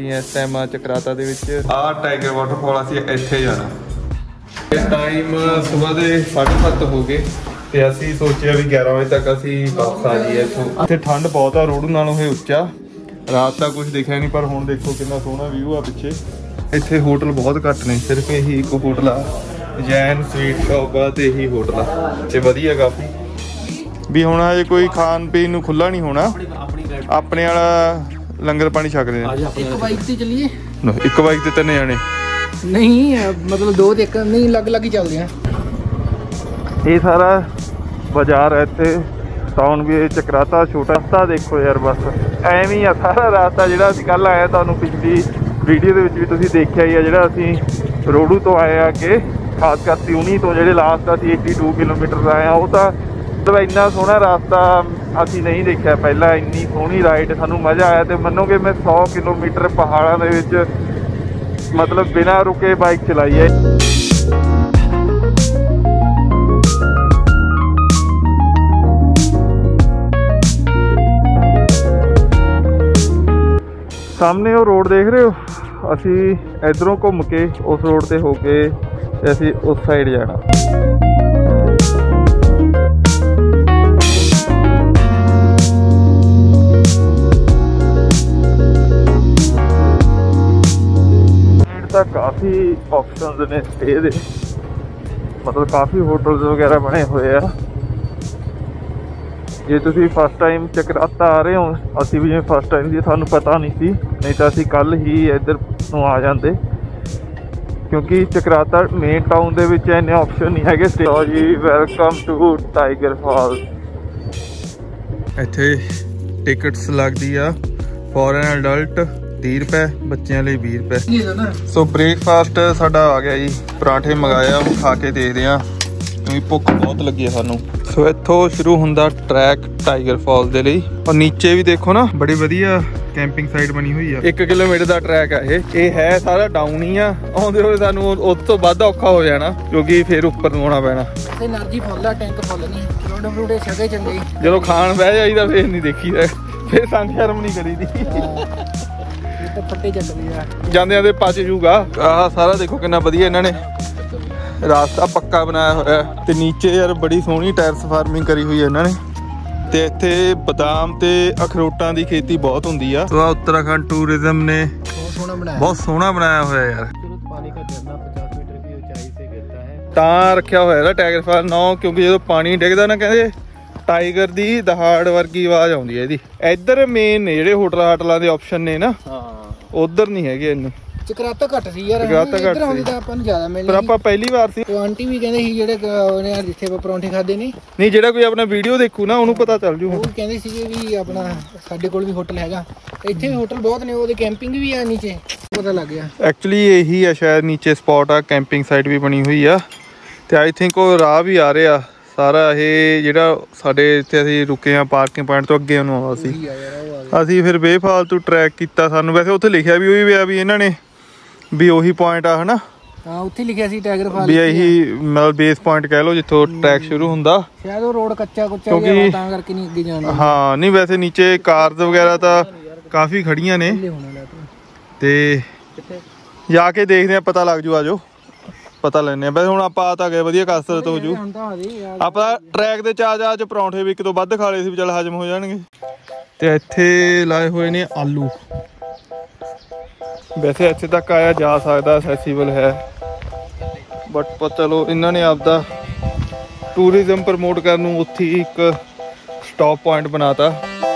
जी इस टाइम चक्राता दे विच टाइगर वाटरफॉल असीं इत्थे जाना। इस टाइम सुबह के 7:30 हो गए ते असीं सोचिया भी 11 बजे तक असीं वापस आ जाइए इत्थों। इत्थे ठंड बहुत आ, रोड नालों ये उच्चा, रात का कुछ दिखा नहीं, पर हुण देखो कितना सोहना व्यू आ पिछे। इत्थे होटल बहुत घट ने, सिर्फ यही एक होटल आ जैन स्वीट शॉप आ ते यही होटल आ ते वधिया काफ़ी भी। हुण हजे कोई खान पीन नूं खुला नहीं होना, अपने वाला लंगर पानी छकदे आ। एक बाइक ते चलिए, एक बाइक ते 3 जने नहीं मतलब 2 ते 1 नहीं, अलग ही चलते हैं। ये सारा बाजार है इत्थे, टाउन भी चक्राता छोटा रास्ता देखो यार, बस एवं ही आ सारा रास्ता। जिहड़ा असीं कल आए तुहानूं पिछली वीडियो दे विच भी तुसीं देखिआ ही आ, जिहड़ा असीं रोडू तो आए अगे खास कर सिउनी तो जिहड़े लास्ट असीं 82 किलोमीटर आए वो तो मतलब इन्ना सोहना रास्ता असीं नहीं देखिआ पहला। इन्नी सोहनी राइड सानूं मज़ा आया, तो मन्नोगे मैं 100 किलोमीटर पहाड़ां दे विच मतलब बिना रुके बाइक चलाई है। सामने वो रोड देख रहे हो, असी इधरों घूम के उस रोड से होके असी उस साइड जाना। तो काफ़ी ऑप्शंस ने स्टे दे, मतलब काफ़ी होटल्स वगैरह बने हुए आ। जे तुसीं फस्ट टाइम चक्राता आ रहे हो, असी भी जिवें फस्ट टाइम जी सानूं पता नहीं सी, नहीं तो असी कल ही इधर नूं आ जाते, क्योंकि चक्राता मेन टाउन दे विच इन्ने ऑप्शन नहीं है स्टे। जी वेलकम टू टाइगर फॉल्स। इत्थे टिकट्स लगदी आ फॉर एन एडल्ट 30 रुपए, बच्चों लिए 20 रुपए। सो ब्रेकफास्ट साडा आ गया जी, पराठे मंगाया, खा के देखते हैं क्योंकि भुख बहुत लगी है सानू। सो इत्थों शुरू हुंदा ट्रैक टाइगर फॉल्स दे लई, और नीचे भी देखो ना बड़ी वधिया कैंपिंग साइट बनी हुई है। 1 किलोमीटर का ट्रैक है ये है सारा डाउन ही आ, आउंदे होए सानू उस तो वध औखा हो जाना क्योंकि फिर उपर ਨੂੰ ਆਉਣਾ ਪੈਣਾ। एनर्जी फुल आ, टैंक फुल नहीं, रोड रोडे सगे चंगे ਜਦੋਂ ਖਾਣ ਬਹਿ ਜਾਈਦਾ ਫਿਰ ਨਹੀਂ ਦੇਖੀਦਾ, ਫਿਰ ਸੰਗ ਸ਼ਰਮ ਨਹੀਂ ਕਰੀਦੀ। फट्टे चलदी आ, ਜਾਂਦੇ ਜਾਂਦੇ ਪਚ ਜੂਗਾ। ਆਹ ਸਾਰਾ ਦੇਖੋ ਕਿੰਨਾ ਵਧੀਆ ਇਹਨਾਂ ਨੇ रास्ता पक्का बनाया होया ते नीचे यार बड़ी सोहनी टैरस फार्मिंग करी हुई है इन्होंने, ते इत्थे बादाम ते अखरोटां दी खेती बहुत हुंदी आ। तो उत्तराखंड टूरिज्म ने बहुत सोहना बनाया होया यार। पानी का झरना 50 मीटर की ऊंचाई से गिरता है, तां रखिया होया टाइगर फॉल नाम, क्योंकि जो पानी डिगदा ना कहंदे टाइगर दी दहाड़ वर्गी आवाज आउंदी है इहदी। इधर मेन ने जिहड़े होटल हाटलां दे ऑप्शन ने ना, उधर नहीं हैगे इन्ने। चक्राता घट सी यार, चक्राता घट सी ਤਾਂ ਆਪਾਂ ਨੂੰ ਜ਼ਿਆਦਾ ਮਿਲਣੀ, ਪਰ ਆਪਾਂ ਪਹਿਲੀ ਵਾਰ ਸੀ। ਉਹ ਆਂਟੀ ਵੀ ਕਹਿੰਦੇ ਸੀ ਜਿਹੜੇ ਯਾਰ ਜਿੱਥੇ ਆਪਾਂ ਪਰੌਂਠੇ ਖਾਦੇ ਨਹੀਂ ਜਿਹੜਾ ਕੋਈ ਆਪਣਾ ਵੀਡੀਓ ਦੇਖੂ ਨਾ ਉਹਨੂੰ ਪਤਾ ਚੱਲ ਜੂ। ਉਹ ਕਹਿੰਦੇ ਸੀਗੇ ਵੀ ਆਪਣਾ ਸਾਡੇ ਕੋਲ ਵੀ ਹੋਟਲ ਹੈਗਾ, ਇੱਥੇ ਵੀ ਹੋਟਲ ਬਹੁਤ ਨੇ, ਉਹਦੇ ਕੈਂਪਿੰਗ ਵੀ ਆ ਨੀਚੇ, ਪਤਾ ਲੱਗ ਗਿਆ। ਐਕਚੁਅਲੀ ਇਹੀ ਆ ਸ਼ਾਇਦ ਨੀਚੇ ਸਪੌਟ ਆ, ਕੈਂਪਿੰਗ ਸਾਈਟ ਵੀ ਬਣੀ ਹੋਈ ਆ, ਤੇ ਆਈ ਥਿੰਕ ਉਹ ਰਾਹ ਵੀ ਆ ਰਿਹਾ ਸਾਰਾ। ਇਹ ਜਿਹੜਾ ਸਾਡੇ ਇੱਥੇ ਅਸੀਂ ਰੁਕੇ ਆ ਪਾਰਕਿੰਗ ਪੁਆਇੰਟ ਤੋਂ ਅੱਗੇ ਨੂੰ ਆਉਂਦਾ ਸੀ, ਅਸੀਂ ਫਿਰ ਬੇਫਾਲਤੂ ਟਰੈਕ ਕੀਤਾ। ਸਾਨੂੰ ਵੈਸੇ ਉੱਥੇ ਲਿਖਿਆ ਵੀ ਉਹੀ ਪਿਆ ਵੀ ਇਹਨਾਂ ਨੇ ਵੀ ਉਹੀ ਪੁਆਇੰਟ ਆ ਹਨਾ, ਹਾਂ ਉੱਥੇ ਲਿਖਿਆ ਸੀ ਟਾਈਗਰ ਫਾਲ ਵੀ ਇਹੀ ਮਤਲਬ ਬੇਸ ਪੁਆਇੰਟ ਕਹਿ ਲਓ ਜਿੱਥੋਂ ਟਰੈਕ ਸ਼ੁਰੂ ਹੁੰਦਾ। ਸ਼ਾਇਦ ਉਹ ਰੋਡ ਕੱਚਾ ਕੁੱਚਾ ਜਿਹਾ ਤਾਂ ਕਰਕੇ ਨਹੀਂ ਅੱਗੇ ਜਾਣਾ। ਹਾਂ ਨਹੀਂ ਵੈਸੇ ਨੀਚੇ ਕਾਰਸ ਵਗੈਰਾ ਤਾਂ ਕਾਫੀ ਖੜੀਆਂ ਨੇ, ਤੇ ਜਾ ਕੇ ਦੇਖਦੇ ਆ, ਪਤਾ ਲੱਗ ਜੂ। ਆਜੋ ਪਤਾ ਲੈਣੇ ਆ। ਵੈਸੇ ਹੁਣ ਆਪਾਂ ਆ ਤਾਂ ਗਏ, ਵਧੀਆ ਕਸਰਤ ਹੋ ਜੂ। ਆਪਾਂ ਟਰੈਕ ਦੇ ਚਾਹ ਚ ਪਰੌਂਠੇ ਵੀ 1 ਤੋਂ ਵੱਧ ਖਾ ਲਏ ਸੀ, ਚੱਲ ਹਜਮ ਹੋ ਜਾਣਗੇ। ਤੇ ਇੱਥੇ ਲਾਏ ਹੋਏ ਨੇ ਆਲੂ। ਵੈਸੇ ਇੱਥੇ ਤੱਕ ਆਇਆ ਜਾ ਸਕਦਾ, ਅਸੈਸੀਬਲ ਹੈ, ਬਟ ਚਲੋ ਇਹਨਾਂ ਨੇ ਆਪਦਾ ਟੂਰਿਜ਼ਮ ਪ੍ਰਮੋਟ ਕਰਨ ਨੂੰ ਉੱਥੇ ਇੱਕ ਸਟਾਪ ਪੁਆਇੰਟ ਬਣਾਤਾ।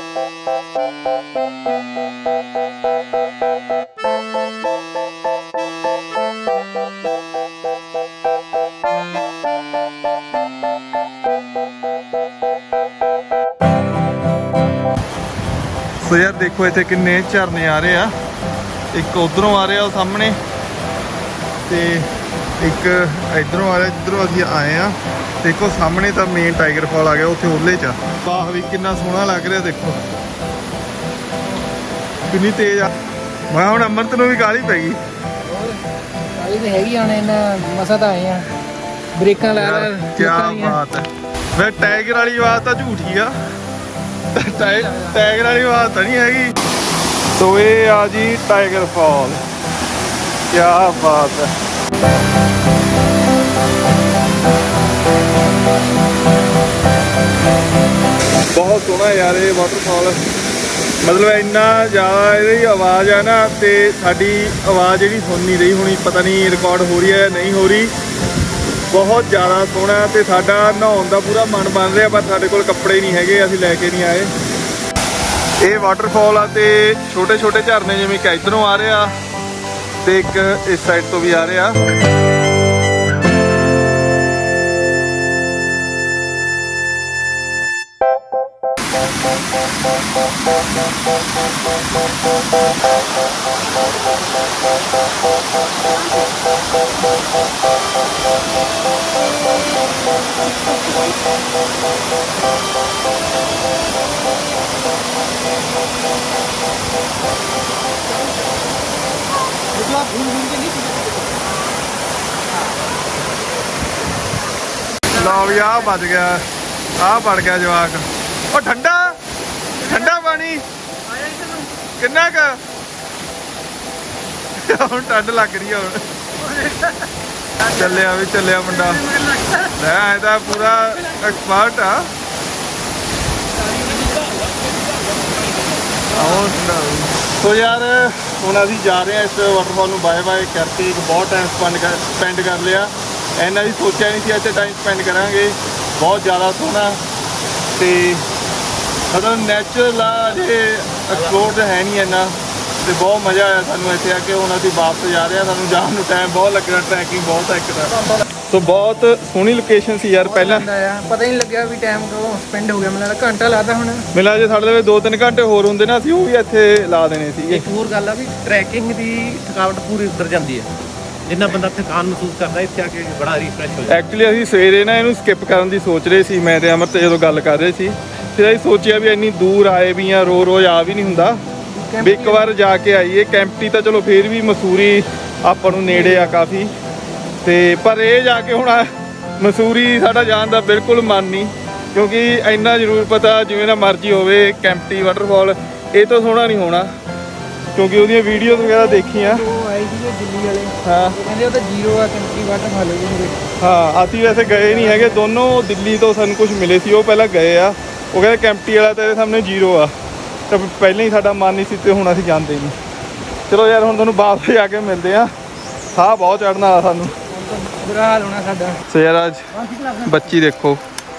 ਸੋ ਯਾਰ ਦੇਖੋ ਇੱਥੇ ਕਿੰਨੇ ਝਰਨੇ ਆ ਰਹੇ ਆ, ਇੱਕ ਉਧਰੋਂ ਆ ਰਿਹਾ ਉਹ ਸਾਹਮਣੇ, ਤੇ ਇੱਕ ਇਧਰੋਂ ਆ ਰਿਹਾ ਜਿੱਧਰੋਂ ਅਸੀਂ ਆਏ ਆ। ਦੇਖੋ ਸਾਹਮਣੇ ਤਾਂ ਮੇਨ ਟਾਈਗਰ ਫਾਲ ਆ ਗਿਆ, ਉੱਥੇ ਉਹਲੇ ਚ ਬਾਹ ਵੀ ਕਿੰਨਾ ਸੋਹਣਾ ਲੱਗ ਰਿਹਾ। ਦੇਖੋ ਕਿੰਨੀ ਤੇਜ਼ ਆ। ਮੈਂ ਹੁਣ ਅਮਰਤ ਨੂੰ ਵੀ ਕਾਹਲੀ ਪੈ ਗਈ। ਕਾਹਲੀ ਤਾਂ ਹੈਗੀ ਹੁਣ, ਇਹਨਾਂ ਮਸਾ ਤਾਂ ਆਏ ਆ, ਬ੍ਰੇਕਾਂ ਲਾ ਲਾ। ਕੀ ਬਾਤ ਹੈ। ਵੈਸੇ ਟਾਈਗਰ ਵਾਲੀ ਆਵਾਜ਼ ਤਾਂ ਝੂਠੀ ਆ, ਟਾਈਗਰ ਵਾਲੀ ਆਵਾਜ਼ ਤਾਂ ਨਹੀਂ ਹੈਗੀ। तो ये आ जी टाइगर फॉल, क्या बात है। बहुत सोहना यार ये वाटरफॉल, मतलब इन्ना ज़्यादा ये आवाज़ है ना, तो साड़ी आवाज़ जी सुन नहीं रही होनी, पता नहीं रिकॉर्ड हो रही है नहीं हो रही। बहुत ज़्यादा सोहना, तो साडा नहाउण दा पूरा मन बन रहा, पर साडे कोल कपड़े नहीं हैगे, असीं लैके नहीं आए। ये वाटरफॉल आ, तो छोटे छोटे झरने जिवें कि इधरों आ रहा, तो एक इस साइड तो भी आ रहा। लो भी आ बच गया, आ बढ़ गया जवाक। और ठंडा ठंडा पानी किन्ना क हुण ठंड लग रही है। हुण चलिया भी चलिया मुंडा, मैं पूरा एक्सपर्ट आ। तो यार ਹੁਣ ਅਸੀਂ ਜਾ ਰਹੇ ਹਾਂ इस वाटरफॉल ਨੂੰ बाय बाय करके, एक बहुत टाइम स्पेंड कर लिया। इन्ना भी सोचा नहीं ਸੀ ਇੱਥੇ टाइम स्पेंड करांगे। बहुत ज़्यादा सोहना, तो मतलब नैचुरल आ, जे एक्सप्लोर तो है नहीं इन्ना, तो बहुत मज़ा आया सानू इत्थे आके। हुण ਅਸੀਂ वापस जा रहे हैं, सानू जाण ਨੂੰ टाइम बहुत लगना, ट्रैकिंग बहुत है एक तो। तो बहुत सोहनी लोकेशन सी यार, पहला पता ही नहीं लग्या भी टाइम को स्पेंड हो गया, मतलब घंटा लाता हुण। मिला जे साडे लवे 2-3 घंटे होर हुंदे ना, ਅਸੀਂ ਉਹ ਵੀ ਇੱਥੇ ਲਾ ਦੇਣੇ ਸੀਗੇ। एक होर गल आ भी ट्रैकिंग दी थकावट पूरी उतर जाती है, जिन्ना बंदा थकान महसूस करता है इत्थे आके बड़ा रिफ्रेश हो जाता। एक्चुअली ਅਸੀਂ ਸਵੇਰੇ ਨਾ ਇਹਨੂੰ ਸਕਿਪ ਕਰਨ ਦੀ ਸੋਚ ਰਹੇ ਸੀ, ਮੈਂ ਤੇ ਅਮਰ ਤੇ ਜਦੋਂ ਗੱਲ ਕਰ ਰਹੇ ਸੀ, ਫਿਰ ਅਸੀਂ ਸੋਚਿਆ ਵੀ ਇੰਨੀ ਦੂਰ ਆਏ ਵੀ ਆ, ਰੋਜ਼ ਆ ਵੀ ਨਹੀਂ ਹੁੰਦਾ, ਵੀ ਇੱਕ ਵਾਰ ਜਾ ਕੇ ਆਈਏ। ਕੈਂਪਟੀ ਤਾਂ ਚਲੋ ਫੇਰ ਵੀ ਮਸੂਰੀ ਆਪਾਂ ਨੂੰ ਨੇੜੇ ਆ ਕਾਫੀ, ਤੇ ਪਰ ਇਹ ਜਾ ਕੇ ਹੁਣ ਮਸੂਰੀ ਸਾਡਾ ਜਾਣ ਦਾ ਬਿਲਕੁਲ ਮਨ ਨਹੀਂ, ਕਿਉਂਕਿ ਇੰਨਾ ਜ਼ਰੂਰ ਪਤਾ ਜਿਵੇਂ ਨਾ ਮਰਜ਼ੀ ਹੋਵੇ, ਕੈਂਪਟੀ ਵਾਟਰਫਾਲ ਇਹ ਤੋਂ ਸੋਹਣਾ ਨਹੀਂ ਹੋਣਾ, ਕਿਉਂਕਿ ਉਹਦੀਆਂ ਵੀਡੀਓਜ਼ ਵਗੈਰਾ ਦੇਖੀਆਂ। ਉਹ ਆਈ ਸੀ ਦਿੱਲੀ ਵਾਲੇ, ਹਾਂ ਕਹਿੰਦੇ ਉਹ ਤਾਂ ਜ਼ੀਰੋ ਆ, ਕੈਂਪਟੀ ਵਾਟਰਫਾਲ ਹੈ। ਹਾਂ ਅਸੀਂ ਵੈਸੇ ਗਏ ਨਹੀਂ ਹੈਗੇ, ਦੋਨੋਂ ਦਿੱਲੀ ਤੋਂ ਸਾਨੂੰ ਕੁਝ ਮਿਲੇ ਸੀ, ਉਹ ਪਹਿਲਾਂ ਗਏ ਆ, ਉਹ ਕਹਿੰਦੇ ਕੈਂਪਟੀ ਵਾਲਾ ਤੇਰੇ ਸਾਹਮਣੇ ਜ਼ੀਰੋ ਆ, ਤਾਂ ਪਹਿਲਾਂ ਹੀ ਸਾਡਾ ਮਨ ਨਹੀਂ ਸੀ, ਤੇ ਹੁਣ ਅਸੀਂ ਜਾਂਦੇ ਨਹੀਂ। ਚਲੋ ਯਾਰ ਹੁਣ ਤੁਹਾਨੂੰ ਵਾਪਸ ਜਾ ਕੇ ਮਿਲਦੇ ਆ, ਸਾਹ ਬਹੁਤ ਚੜ੍ਹਨ ਵਾਲਾ ਸਾਨੂੰ, ਬੁਰਾ ਹਾਲ ਹੋਣਾ ਸਾਡਾ। ਸੋ ਯਾਰ ਅੱਜ ਬੱਚੀ ਦੇਖੋ,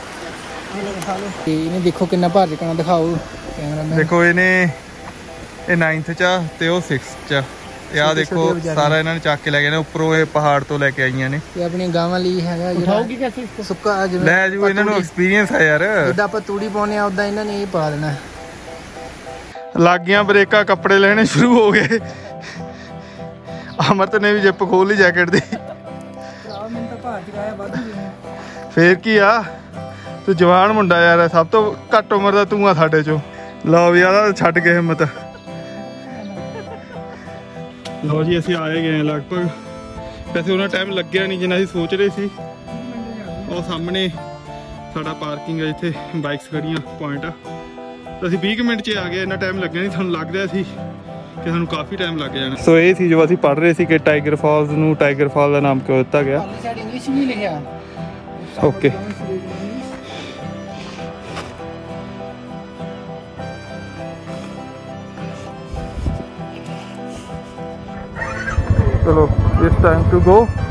ਇਹਨੇ ਦੇਖੋ ਕਿੰਨਾ ਭਾਰ ਚੁੱਕਣਾ, ਦਿਖਾਓ ਕੈਮਰਾਮੈਨ। ਦੇਖੋ ਇਹਨੇ ਇਹ 9th 'ਚ ਆ ਤੇ ਉਹ 6th 'ਚ ਆ, ਤੇ ਆਹ ਦੇਖੋ ਸਾਰਾ ਇਹਨਾਂ ਨੇ ਚੱਕ ਕੇ ਲੈ ਗਏ ਨੇ, ਉੱਪਰੋਂ ਇਹ ਪਹਾੜ ਤੋਂ ਲੈ ਕੇ ਆਈਆਂ ਨੇ। ਇਹ ਆਪਣੀਆਂ ਗਾਵਾਂ ਲਈ ਹੈਗਾ ਜਿਹੜਾ ਸੁੱਕਾ, ਜਿਵੇਂ ਲੈ ਜੂ ਇਹਨਾਂ ਨੂੰ ਐਕਸਪੀਰੀਅੰਸ ਆ ਯਾਰ, ਜਿੱਦਾਂ ਆਪਾਂ ਤੂੜੀ ਪਾਉਂਦੇ ਆ ਉਦਾਂ ਇਹਨਾਂ ਨੇ ਇਹ ਪਾ ਦੇਣਾ। ਲੱਗੀਆਂ ਬ੍ਰੇਕਾਂ, ਕੱਪੜੇ ਲੈਣੇ ਸ਼ੁਰੂ ਹੋ ਗਏ। ਅਮਰਤ ਨੇ ਵੀ ਜਿੱਪ ਖੋਲ ਲਈ ਜੈਕਟ ਦੀ। ਮੈਨੂੰ ਤਾਂ ਭਾਰ ਚੁਕਾਇਆ ਵਾਧੂ ਫੇਰ ਕੀ ਆ, ਤੂੰ ਜਵਾਨ ਮੁੰਡਾ ਯਾਰ, ਸਭ ਤੋਂ ਘੱਟ ਉਮਰ ਦਾ ਤੂੰ ਆ ਸਾਡੇ ਚੋਂ। ਲਓ ਵੀ ਆ ਛੱਡ ਕੇ ਹਿੰਮਤ। ਲਓ ਜੀ ਅਸੀਂ ਆਏ ਗਏ ਲਗਭਗ, ਵੈਸੇ ਉਹਨਾਂ ਟਾਈਮ ਲੱਗਿਆ ਨਹੀਂ ਜਿੰਨਾ ਅਸੀਂ ਸੋਚ ਰਹੇ ਸੀ। ਉਹ ਸਾਹਮਣੇ ਸਾਡਾ ਪਾਰਕਿੰਗ ਹੈ, ਇੱਥੇ ਬਾਈਕਸ ਖੜੀਆਂ ਪੁਆਇੰਟ ਆ, ਤਾਂ ਅਸੀਂ 20 ਮਿੰਟ 'ਚ ਆ ਗਏ, ਇੰਨਾ ਟਾਈਮ ਲੱਗਿਆ ਨਹੀਂ, ਸਾਨੂੰ ਲੱਗ ਰਿਹਾ ਸੀ ਕਿ ਸਾਨੂੰ ਕਾਫੀ ਟਾਈਮ ਲੱਗ ਜਾਣਾ। ਸੋ ਇਹ ਸੀ ਜੋ ਅਸੀਂ ਪੜ੍ਹ ਰਹੇ ਸੀ ਕਿ ਟਾਈਗਰ ਫਾਲਸ ਨੂੰ ਟਾਈਗਰ ਫਾਲ ਦਾ ਨਾਮ ਕਿਉਂ ਦਿੱਤਾ ਗਿਆ। ਇੰਗਲਿਸ਼ ਵੀ ਲਿਖਿਆ ਓਕੇ ਚਲੋ ਇਟਸ ਟਾਈਮ ਟੂ ਗੋ।